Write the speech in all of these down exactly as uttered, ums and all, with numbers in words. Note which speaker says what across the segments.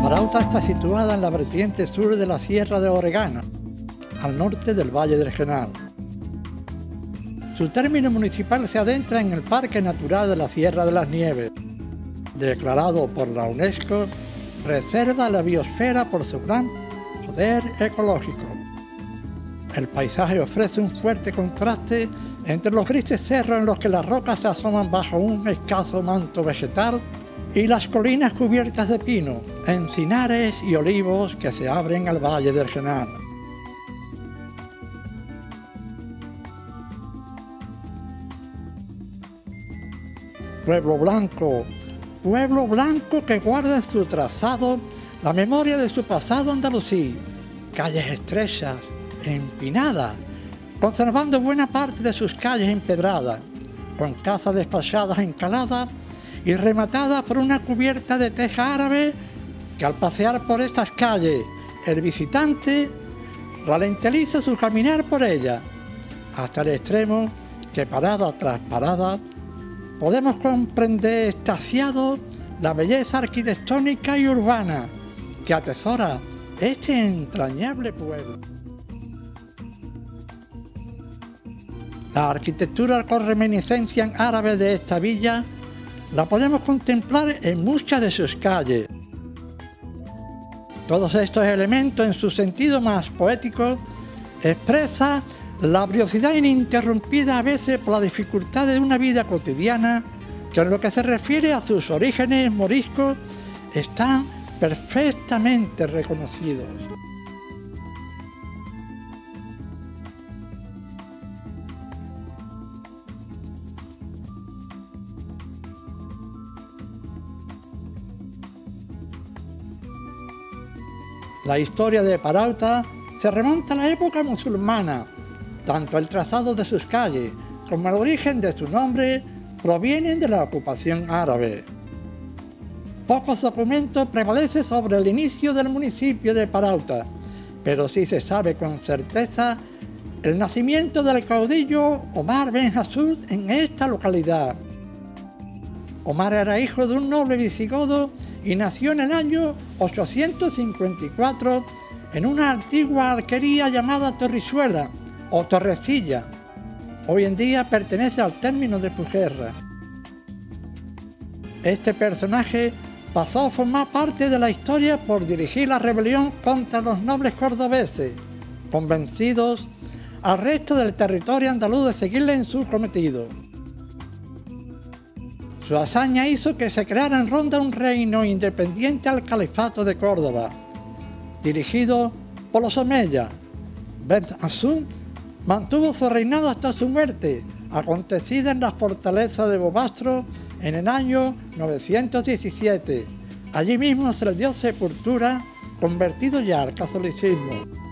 Speaker 1: Parauta está situada en la vertiente sur de la Sierra de Oregana, al norte del Valle del Genal. Su término municipal se adentra en el Parque Natural de la Sierra de las Nieves, declarado por la UNESCO Reserva de la Biosfera por su gran poder ecológico. El paisaje ofrece un fuerte contraste entre los grises cerros en los que las rocas se asoman bajo un escaso manto vegetal y las colinas cubiertas de pino, encinares y olivos que se abren al Valle del Genal. Pueblo Blanco, pueblo blanco que guarda en su trazado la memoria de su pasado andalusí, calles estrechas, empinadas, conservando buena parte de sus calles empedradas, con casas despachadas encaladas y rematadas por una cubierta de teja árabe que al pasear por estas calles el visitante ralentiza su caminar por ellas, hasta el extremo que parada tras parada podemos comprender extasiados la belleza arquitectónica y urbana que atesora este entrañable pueblo. La arquitectura con reminiscencia árabe de esta villa la podemos contemplar en muchas de sus calles. Todos estos elementos, en su sentido más poético, expresan la briosidad ininterrumpida a veces por la dificultad de una vida cotidiana que en lo que se refiere a sus orígenes moriscos están perfectamente reconocidos. La historia de Parauta se remonta a la época musulmana. Tanto el trazado de sus calles como el origen de su nombre provienen de la ocupación árabe. Pocos documentos prevalecen sobre el inicio del municipio de Parauta, pero sí se sabe con certeza el nacimiento del caudillo Omar Ben Jesús en esta localidad. Omar era hijo de un noble visigodo y nació en el año ochocientos cincuenta y cuatro en una antigua alquería llamada Torrizuela o Torrecilla. Hoy en día pertenece al término de Pujerra. Este personaje pasó a formar parte de la historia por dirigir la rebelión contra los nobles cordobeses, convencidos al resto del territorio andaluz de seguirle en su cometido. Su hazaña hizo que se creara en Ronda un reino independiente al Califato de Córdoba, dirigido por los omeyas. Ben Jesús mantuvo su reinado hasta su muerte, acontecida en la fortaleza de Bobastro en el año novecientos diecisiete. Allí mismo se le dio sepultura, convertido ya al catolicismo.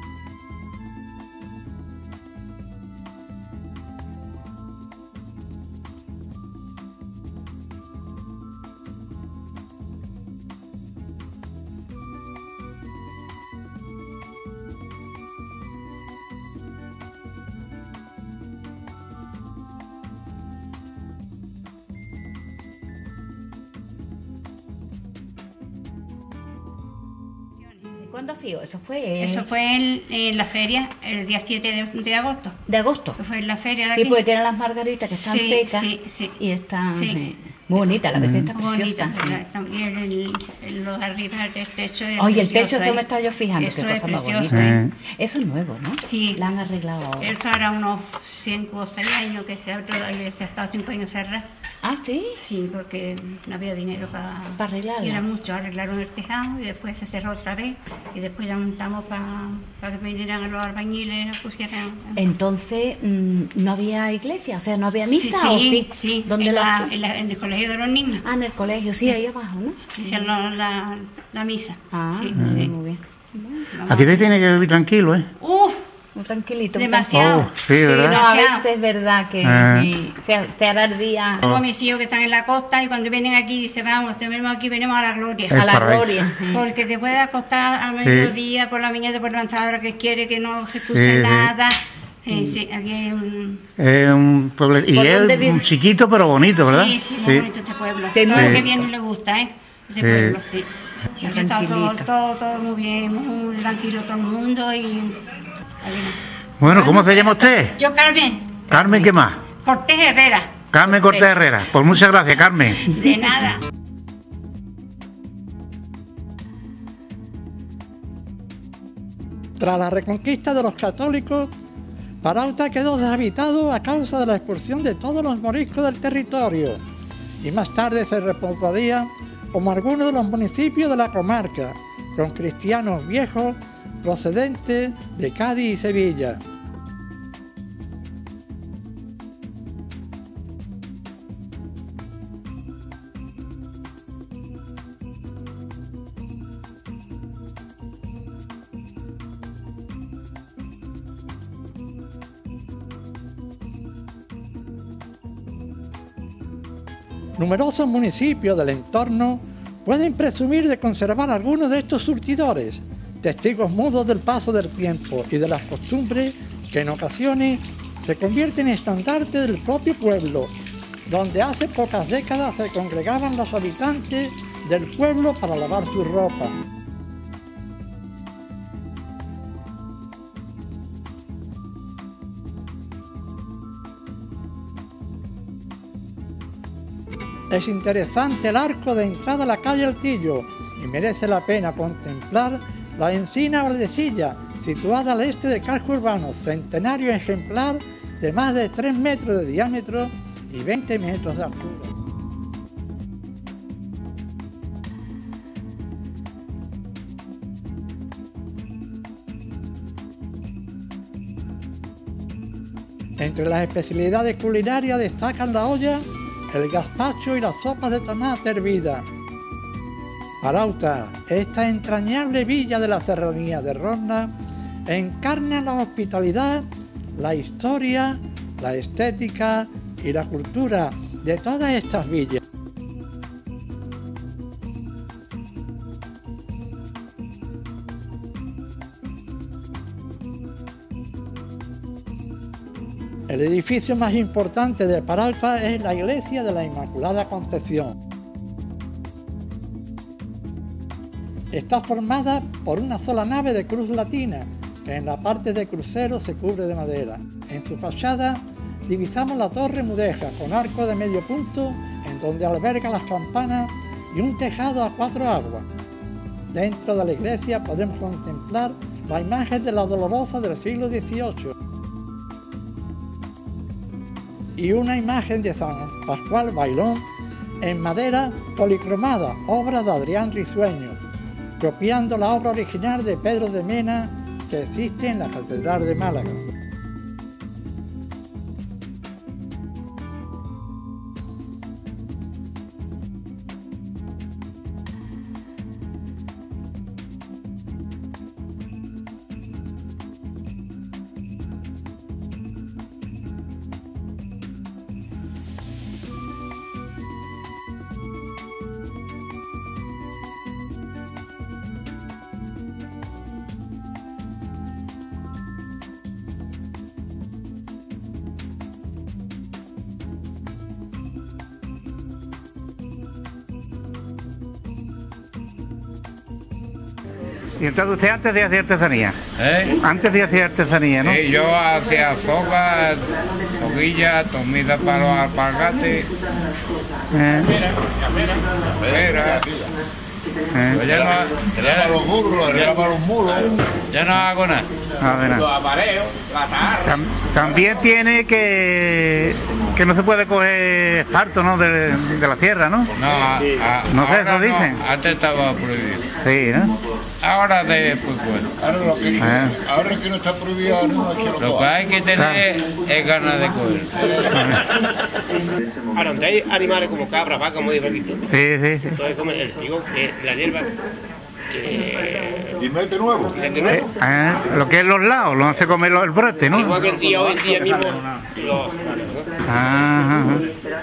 Speaker 2: ¿Cuándo ha sido? Eso fue...
Speaker 3: Eso fue en, en la feria, el día siete de, de agosto.
Speaker 2: ¿De agosto?
Speaker 3: Eso fue en la feria de aquí.
Speaker 2: Sí, porque tienen las margaritas que están
Speaker 3: sí,
Speaker 2: secas
Speaker 3: sí, sí.
Speaker 2: y están
Speaker 3: sí.
Speaker 2: eh, muy bonitas, la verdad está
Speaker 3: Muy
Speaker 2: preciosa.
Speaker 3: bonita, también el, el, los arriba del techo es
Speaker 2: Oye, el
Speaker 3: precioso,
Speaker 2: techo, eso
Speaker 3: ¿eh?
Speaker 2: me estaba yo fijando,
Speaker 3: Eso
Speaker 2: qué
Speaker 3: es
Speaker 2: cosa más
Speaker 3: precioso,
Speaker 2: bonita.
Speaker 3: ¿eh?
Speaker 2: Eso es nuevo, ¿no?
Speaker 3: Sí.
Speaker 2: La han arreglado ahora.
Speaker 3: Eso hará unos cinco o seis años que se ha, todavía se ha estado cinco años cerrada.
Speaker 2: Ah, ¿sí?
Speaker 3: Sí, porque no había dinero para,
Speaker 2: para arreglarla.
Speaker 3: Y era mucho, arreglaron el tejado y después se cerró otra vez y después ya montamos para pa que vinieran a los albañiles y la pusieran.
Speaker 2: Entonces, mmm, ¿no había iglesia? O sea, ¿no había misa
Speaker 3: sí,
Speaker 2: o sí?
Speaker 3: Sí,
Speaker 2: ¿Dónde
Speaker 3: en,
Speaker 2: la...
Speaker 3: la, en, la, en el colegio de los niños.
Speaker 2: Ah, en el colegio, sí, ahí abajo, ¿no?
Speaker 3: Hicieron la, la, la misa.
Speaker 2: Ah,
Speaker 3: sí,
Speaker 2: sí,
Speaker 3: sí.
Speaker 2: muy bien.
Speaker 3: Vamos.
Speaker 4: Aquí te tiene que vivir tranquilo, ¿eh?
Speaker 3: ¡Uh!
Speaker 2: Muy tranquilito.
Speaker 3: Demasiado.
Speaker 4: Oh, sí, ¿verdad?
Speaker 2: Sí, no, a veces es verdad que
Speaker 4: Ah.
Speaker 2: y, se, se hará el día
Speaker 3: Tengo a mis hijos que están en la costa y cuando vienen aquí dicen, vamos, venimos aquí, venimos a la gloria.
Speaker 4: El
Speaker 2: a la
Speaker 4: paraíso.
Speaker 2: gloria.
Speaker 3: Porque te puede acostar a mediodía, por la mañana te puedes levantar a la hora que quiere, que no se escuche
Speaker 4: Sí, sí.
Speaker 3: nada. Eh, sí, aquí hay un...
Speaker 4: Es un pueblo, y
Speaker 2: ¿Por
Speaker 4: es
Speaker 2: dónde
Speaker 4: un
Speaker 2: vive?
Speaker 4: chiquito pero bonito, ¿verdad?
Speaker 3: Sí, sí, muy bonito este pueblo.
Speaker 2: Sí,
Speaker 3: Todo
Speaker 2: muy
Speaker 3: lo que
Speaker 4: bonito.
Speaker 3: viene le gusta, ¿eh? Este
Speaker 4: Sí.
Speaker 3: pueblo, sí. Y aquí está todo, todo, todo muy bien, muy tranquilo todo el mundo y...
Speaker 4: Bueno, ¿cómo se llama usted?
Speaker 3: Yo, Carmen.
Speaker 4: Carmen, ¿qué más?
Speaker 3: Cortés Herrera.
Speaker 4: Carmen Cortés Herrera. Pues muchas gracias, Carmen.
Speaker 3: De nada.
Speaker 1: Tras la reconquista de los católicos, Parauta quedó deshabitado a causa de la expulsión de todos los moriscos del territorio y más tarde se repoblaría como algunos de los municipios de la comarca, con cristianos viejos procedentes de Cádiz y Sevilla. Numerosos municipios del entorno pueden presumir de conservar algunos de estos surtidores, testigos mudos del paso del tiempo y de las costumbres que en ocasiones se convierten en estandarte del propio pueblo, donde hace pocas décadas se congregaban los habitantes del pueblo para lavar su ropa. Es interesante el arco de entrada a la calle Altillo y merece la pena contemplar la encina Valdecilla, situada al este del casco urbano, centenario ejemplar de más de tres metros de diámetro y veinte metros de altura. Entre las especialidades culinarias destacan la olla, el gazpacho y las sopas de tomate hervida. Parauta, esta entrañable villa de la serranía de Ronda, encarna la hospitalidad, la historia, la estética y la cultura de todas estas villas. El edificio más importante de Parauta es la iglesia de la Inmaculada Concepción. Está formada por una sola nave de cruz latina, que en la parte de crucero se cubre de madera. En su fachada divisamos la torre mudéjar con arco de medio punto, en donde alberga las campanas y un tejado a cuatro aguas. Dentro de la iglesia podemos contemplar la imagen de la Dolorosa del siglo dieciocho y una imagen de San Pascual Bailón en madera policromada, obra de Adrián Risueño, copiando la obra original de Pedro de Mena que existe en la Catedral de Málaga.
Speaker 4: Y entonces usted antes de hacer artesanía,
Speaker 5: ¿Eh?
Speaker 4: antes de hacer artesanía, ¿no?
Speaker 5: Sí, yo hacía sopa, toquilla, tomida para los alpargates.
Speaker 4: Eh,
Speaker 5: Mira,
Speaker 4: eh,
Speaker 5: pues ya no, ya para los burros, ya para los mulos. Ya no hago nada.
Speaker 4: a ver,
Speaker 5: Los
Speaker 4: nada.
Speaker 5: apareos, la tarra.
Speaker 4: Tam- también tiene que que no se puede coger esparto, ¿no? De, de la tierra, ¿no?
Speaker 5: No, a- a-
Speaker 4: No sé,
Speaker 5: ahora
Speaker 4: eso dicen.
Speaker 5: Antes estaba prohibido.
Speaker 4: Sí, ¿no?
Speaker 5: Ahora después puedo.
Speaker 6: Ahora lo que,
Speaker 4: Ah.
Speaker 6: ahora que no está prohibido, no hay que lo
Speaker 5: Lo que
Speaker 6: coja.
Speaker 5: hay que tener es ganas de coger.
Speaker 7: Ahora, donde hay animales como cabras, vacas, muy divertidos.
Speaker 4: Sí, sí, sí.
Speaker 7: Entonces, como el digo que la hierba que
Speaker 6: Y mete nuevo.
Speaker 7: de
Speaker 4: Eh,
Speaker 7: nuevo,
Speaker 4: ah, lo que es los lados, lo hace comer los- el brote, ¿no?
Speaker 7: igual que el día hoy en día mismo, los,
Speaker 4: Ah, ajá, ajá.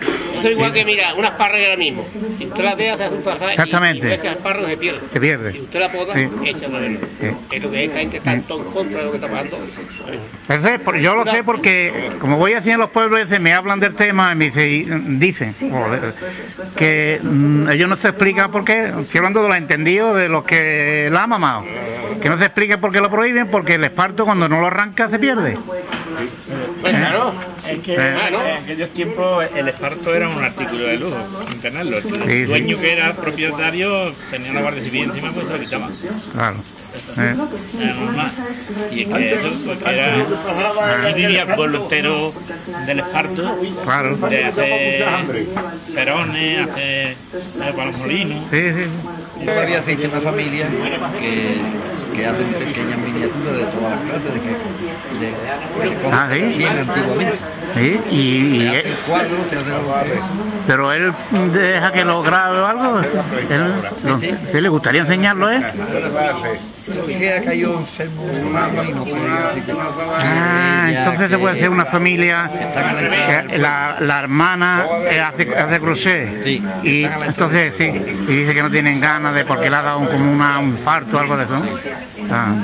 Speaker 7: Eso es igual que, mira, una espárraga ahora mismo. Si usted la deja, se hace un pasar.
Speaker 4: Exactamente.
Speaker 7: Y, y esa espárraga se pierde.
Speaker 4: Se pierde.
Speaker 7: Si usted la poda,
Speaker 4: Sí.
Speaker 7: echa la verde.
Speaker 4: Sí.
Speaker 7: Es lo que es que hay que estar todo en contra de lo que está pasando.
Speaker 4: Entonces, por- yo lo sé porque, como voy haciendo los pueblos, ese, me hablan del tema y me dice, y, mm, dicen joder, que mm, ellos no se explican por qué, estoy hablando de los entendidos, de los que la han mamado, que no se explica por qué lo prohíben, porque el esparto cuando no lo arranca se pierde.
Speaker 7: Pues claro.
Speaker 8: Es que
Speaker 4: Eh.
Speaker 7: Ah, ¿no?
Speaker 8: en aquellos tiempos el esparto era un artículo de lujo, sin tenerlo. El
Speaker 4: sí.
Speaker 8: dueño que era propietario tenía una guardia civil encima, pues se lo quitaba.
Speaker 4: Claro. Eh.
Speaker 8: Era normal. Y es que eso, porque era. Y vivía el pueblo entero del esparto,
Speaker 4: Claro.
Speaker 8: de hacer perones, hacer eh, para los molinos.
Speaker 4: Sí, sí, sí.
Speaker 9: Todavía existe una familia que, que hacen pequeñas miniaturas de todas las clases de que, de, de cómo
Speaker 4: Ah, ¿sí?
Speaker 9: se hacían antiguamente.
Speaker 4: Sí, y, y
Speaker 9: Te
Speaker 4: él-
Speaker 9: hacen cuadros, te hacen los-
Speaker 4: pero él deja que lo grabe o algo. Él, lo- ¿sí le gustaría enseñarlo, eh?
Speaker 9: Lo que queda cayó enfermo y no puede.
Speaker 4: Ah, entonces se puede hacer una familia que la, la hermana eh, hace, hace crochet
Speaker 9: Sí.
Speaker 4: y entonces sí, y dice que no tienen ganas de porque le ha dado un, como una, un infarto o algo de eso, ¿no? Ah.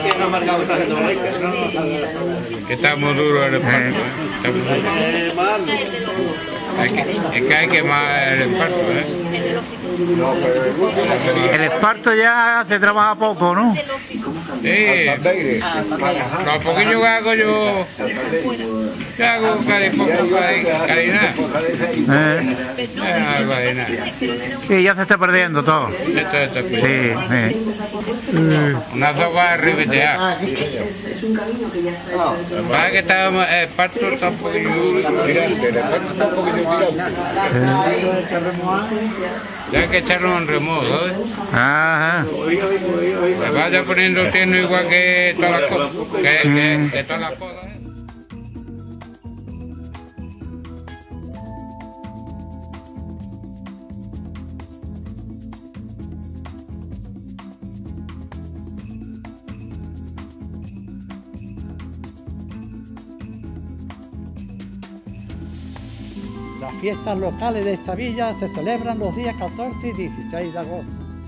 Speaker 5: Que está muy duro el esparto, ¿eh? Está muy duro. Hay que, es que hay que más el esparto, ¿eh?
Speaker 4: El esparto ya se trabaja poco, ¿no?
Speaker 5: Sí, lo poquillo que hago yo, yo hago cari poco cari- caridad.
Speaker 4: Eh,
Speaker 5: Eh, algo de nada.
Speaker 4: sí, ya se está perdiendo todo.
Speaker 5: Esto, esto es
Speaker 4: Sí,
Speaker 5: cuidado.
Speaker 4: sí.
Speaker 5: Una sopa de ribetear. Para que estábamos, el parto está un poquillo duro. Ya hay que echarlo en remojo, ¿sabes?
Speaker 4: Ajá.
Speaker 5: Se vaya poniendo el tierno igual que todas las cosas. Que, que, que todas las cosas. ¿eh?
Speaker 1: Las fiestas locales de esta villa se celebran los días catorce y dieciséis de agosto.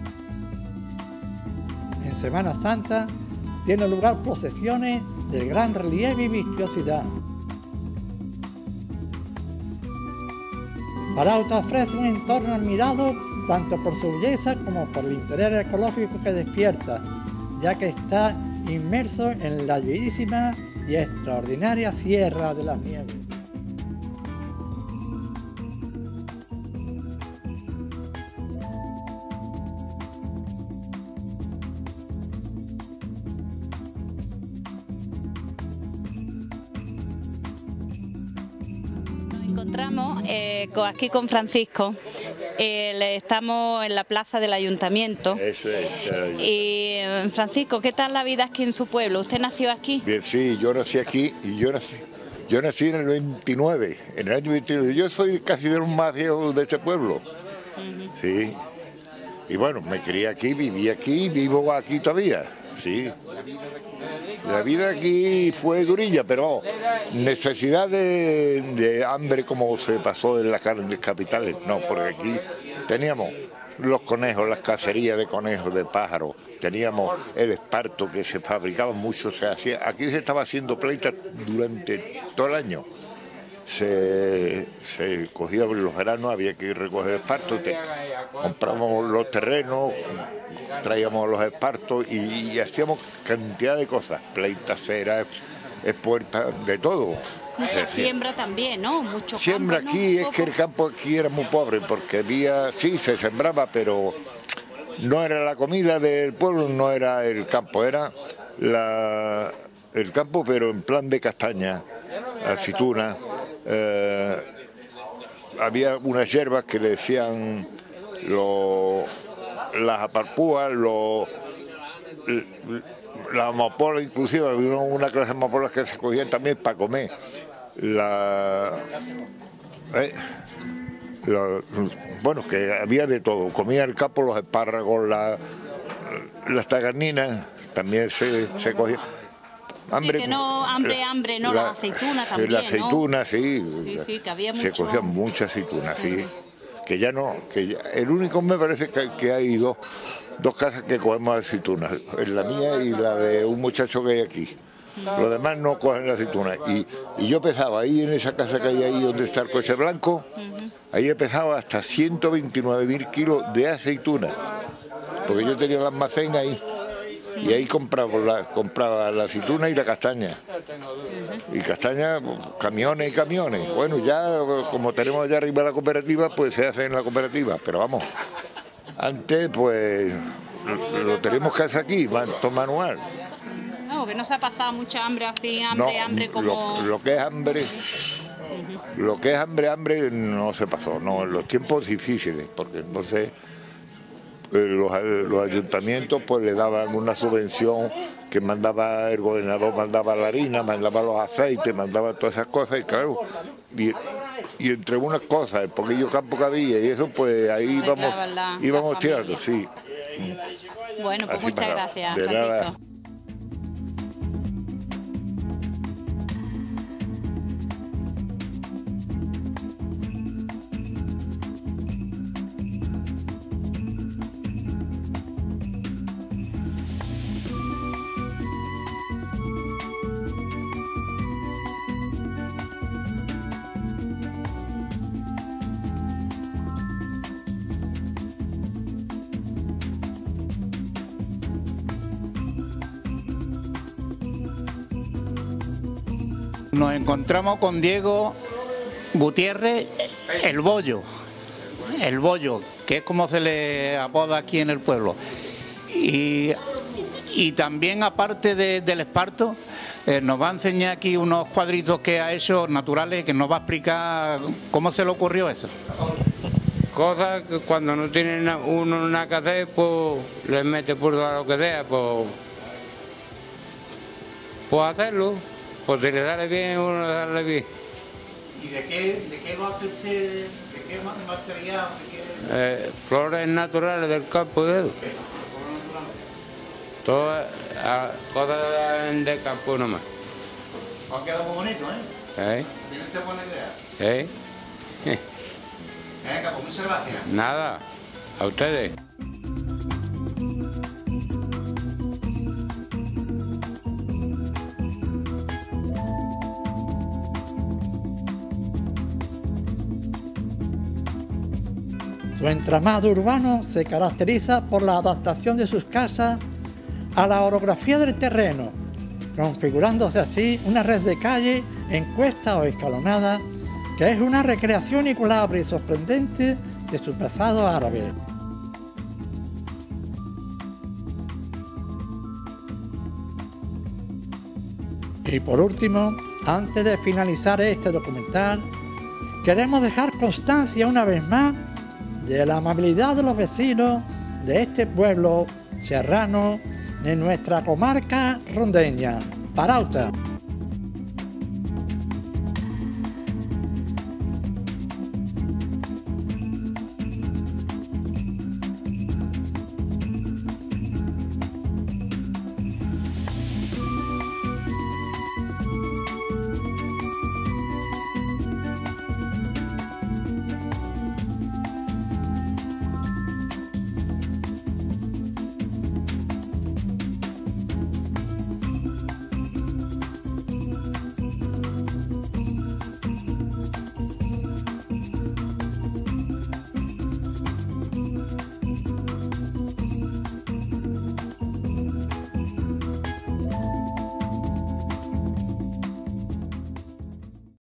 Speaker 1: En Semana Santa tienen lugar procesiones de gran relieve y vistosidad. Parauta ofrece un entorno admirado tanto por su belleza como por el interés ecológico que despierta, ya que está inmerso en la bellísima y extraordinaria Sierra de las Nieves.
Speaker 10: Encontramos eh, co- aquí con Francisco, eh, le- estamos en la plaza del ayuntamiento.
Speaker 6: Eso es. eh,
Speaker 10: Y eh, Francisco, ¿qué tal la vida aquí en su pueblo? ¿Usted nació aquí?
Speaker 6: Bien, sí, yo nací aquí y yo nací, yo nací en el veintinueve, en el año veintinueve. Yo soy casi de los más viejos de este pueblo. Sí. Y bueno, me crié aquí, viví aquí, vivo aquí todavía. Sí. La vida aquí fue durilla, pero necesidad de, de hambre como se pasó en las grandes capitales, no, porque aquí teníamos los conejos, las cacerías de conejos, de pájaros, teníamos el esparto que se fabricaba mucho, se hacía, aquí se estaba haciendo pleitas durante todo el año. Se, se cogía en los veranos, había que recoger esparto, te, comprábamos los terrenos, traíamos los espartos y, y hacíamos cantidad de cosas, pleitas, ceras, puertas, de todo.
Speaker 10: Mucha siembra también, ¿no? Mucho
Speaker 6: Siembra
Speaker 10: campo, ¿no?
Speaker 6: aquí,
Speaker 10: Un
Speaker 6: es que el campo aquí era muy pobre porque había, sí, se sembraba, pero no era la comida del pueblo, no era el campo, era la, el campo pero en plan de castaña, aceituna. Eh, había unas hierbas que le decían lo, las aparpúas, lo, la amapola, inclusive había una clase de amapolas que se cogían también para comer. La, eh, la, bueno, que había de todo, comía el campo, los espárragos, la, las tagarninas, también se, se cogían. Hambre,
Speaker 10: sí, que no, hambre, hambre, no,
Speaker 6: la,
Speaker 10: las aceitunas también,
Speaker 6: Las aceitunas,
Speaker 10: ¿no?
Speaker 6: sí.
Speaker 10: Sí, sí, que había
Speaker 6: se
Speaker 10: mucho...
Speaker 6: cogían muchas aceitunas, sí. Que ya no, que ya, el único me parece que, que hay dos, dos casas que cogemos aceitunas, es la mía y la de un muchacho que hay aquí. Los demás no cogen aceitunas. Y, y yo pesaba ahí en esa casa que hay ahí donde está el coche blanco, ahí he pesado hasta ciento veintinueve mil kilos de aceitunas, porque yo tenía el almacén ahí. Y ahí compraba la, compraba la aceituna y la castaña. Y castaña, camiones y camiones. Bueno, ya como tenemos allá arriba la cooperativa, pues se hace en la cooperativa. Pero vamos, antes pues lo, lo tenemos que hacer aquí, todo manual.
Speaker 10: No, que no se ha pasado mucha hambre así, hambre,
Speaker 6: no,
Speaker 10: hambre como...
Speaker 6: Lo, lo que es hambre, uh-huh. lo que es hambre, hambre no se pasó, no, en los tiempos difíciles, porque entonces... Los, los ayuntamientos pues le daban una subvención que mandaba el gobernador, mandaba la harina, mandaba los aceites, mandaba todas esas cosas y claro, y, y entre unas cosas, el poquillo campo que había y eso pues ahí íbamos, la, íbamos la tirando, sí.
Speaker 10: Bueno, pues
Speaker 6: así
Speaker 10: muchas
Speaker 6: pasaba.
Speaker 10: gracias,
Speaker 6: De nada.
Speaker 4: Nos encontramos con Diego Gutiérrez, el Bollo, el Bollo, que es como se le apoda aquí en el pueblo. Y, y también, aparte de, del esparto, eh, nos va a enseñar aquí unos cuadritos que ha hecho naturales, que nos va a explicar cómo se le ocurrió eso.
Speaker 5: Cosas que cuando no tiene uno nada que hacer, pues le mete por lo que sea, pues, pues hacerlo. Pues si le sale bien, uno le sale bien.
Speaker 4: ¿Y de qué, de qué lo hace usted? ¿De qué material? ¿De qué...
Speaker 5: eh, flores naturales del campo de Edu. Todas cosas del campo nomás.
Speaker 4: Ha quedado muy bonito, ¿eh?
Speaker 5: ¿Eh?
Speaker 4: ¿Tiene usted buena idea?
Speaker 5: ¿Eh?
Speaker 4: Venga, pues muchas gracias.
Speaker 5: Nada, a ustedes.
Speaker 1: Su entramado urbano se caracteriza por la adaptación de sus casas a la orografía del terreno, configurándose así una red de calle en cuesta o escalonada, que es una recreación inigualable y sorprendente de su pasado árabe. Y por último, antes de finalizar este documental, queremos dejar constancia una vez más de la amabilidad de los vecinos de este pueblo serrano de nuestra comarca rondeña, Parauta.